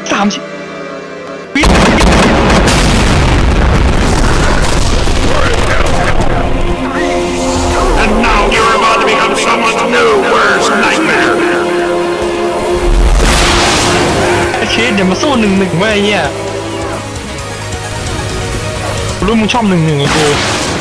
30 วิ And now you're about to become someone's new worst nightmare. ไอ้เชดเดี๋ยวมาสู้1-1ไว้ไอ้เหี้ยรู้มึงชอบ1-1ไอ้กู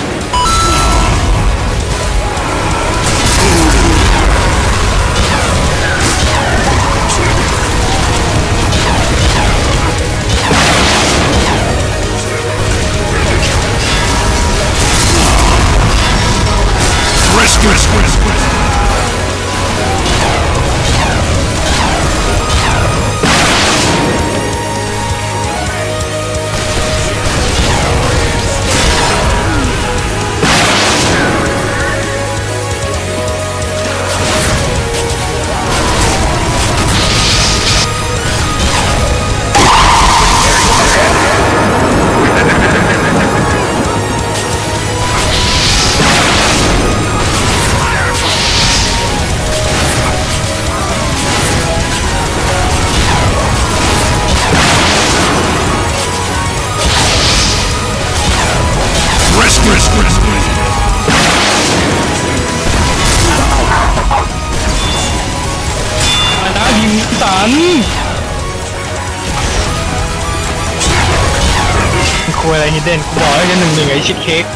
คุยอะไรฮิดเด้นกูบอกให้จะ1-1ไอ้ชิดเค้ก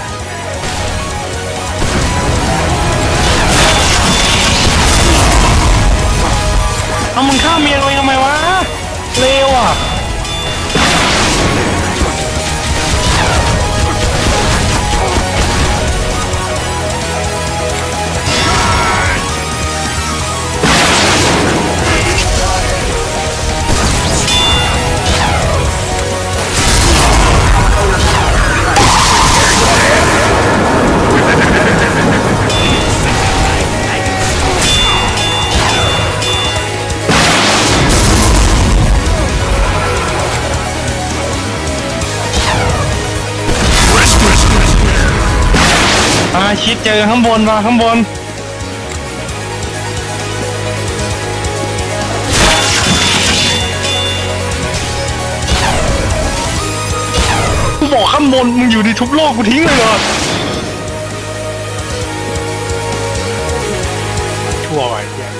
เอามึงฆ่าเมียเลยทำไมวะเลวอ่ะชิดเจอข้างบนมาข้างบนกูบอกข้างบนมึงอยู่ดีทุบโลกกูทิ้งเลยเหรอชั่วไปเนี่ย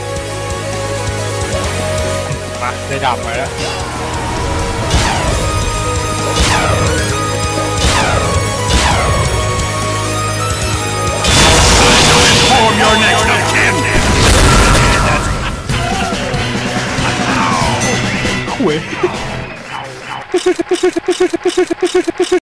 มาได้ดับไปแล้ว Your next of kin. คุย